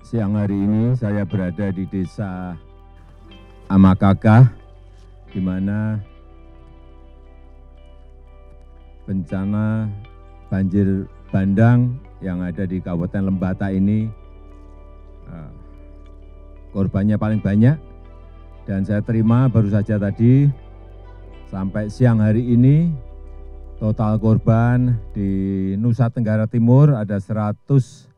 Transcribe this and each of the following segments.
Siang hari ini saya berada di Desa Amakakah, di mana bencana banjir bandang yang ada di Kabupaten Lembata ini korbannya paling banyak, dan saya terima baru saja tadi sampai siang hari ini total korban di Nusa Tenggara Timur ada 163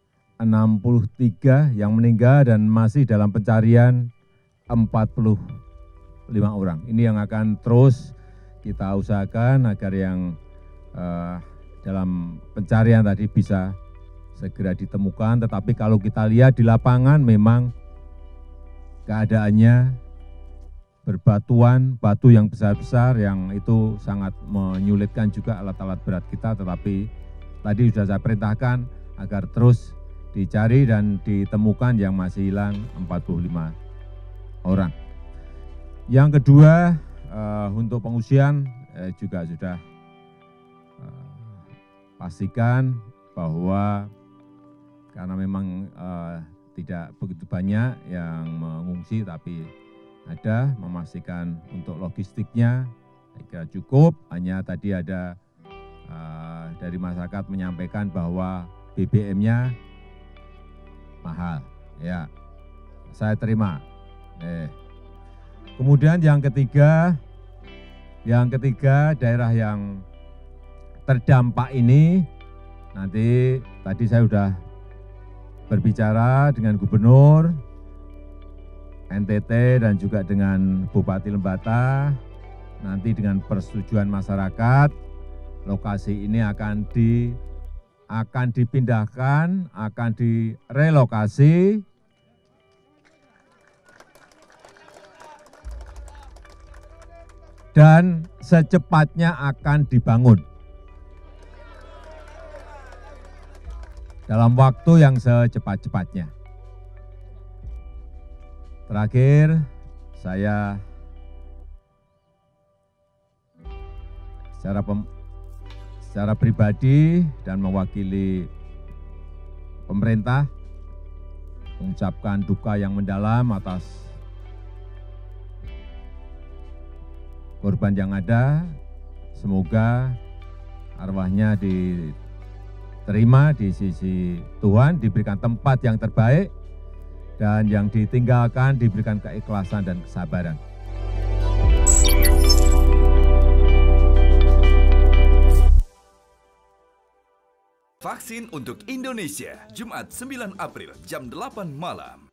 yang meninggal dan masih dalam pencarian 45 orang. Ini yang akan terus kita usahakan agar yang dalam pencarian tadi bisa segera ditemukan. Tetapi kalau kita lihat di lapangan memang keadaannya berbatuan, batu yang besar-besar yang itu sangat menyulitkan juga alat-alat berat kita. Tetapi tadi sudah saya perintahkan agar terus dicari dan ditemukan yang masih hilang 45 orang. Yang kedua, untuk pengungsian juga sudah pastikan bahwa karena memang tidak begitu banyak yang mengungsi, tapi ada memastikan untuk logistiknya saya kira cukup. Hanya tadi ada dari masyarakat menyampaikan bahwa BBM-nya mahal, ya saya terima. Kemudian yang ketiga daerah yang terdampak ini, nanti tadi saya sudah berbicara dengan Gubernur NTT dan juga dengan Bupati Lembata. Nanti dengan persetujuan masyarakat, lokasi ini akan dipindahkan, akan direlokasi dan secepatnya akan dibangun dalam waktu yang secepat-cepatnya. Terakhir, saya secara pribadi dan mewakili pemerintah mengucapkan duka yang mendalam atas korban yang ada. Semoga arwahnya diterima di sisi Tuhan, diberikan tempat yang terbaik, dan yang ditinggalkan diberikan keikhlasan dan kesabaran. Vaksin untuk Indonesia, Jumat 9 April jam 8 malam.